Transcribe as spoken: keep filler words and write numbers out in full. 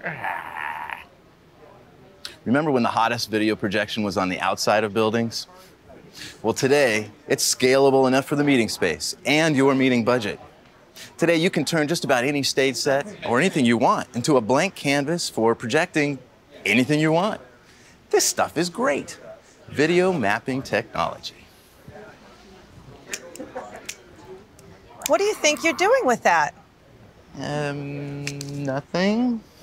Remember when the hottest video projection was on the outside of buildings? Well, today, it's scalable enough for the meeting space and your meeting budget. Today, you can turn just about any stage set or anything you want into a blank canvas for projecting anything you want. This stuff is great. Video mapping technology. What do you think you're doing with that? Um, nothing.